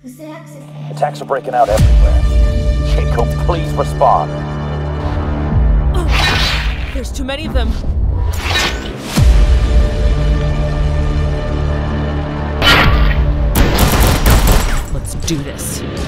Attacks are breaking out everywhere. Jacob, please respond. There's too many of them. Let's do this.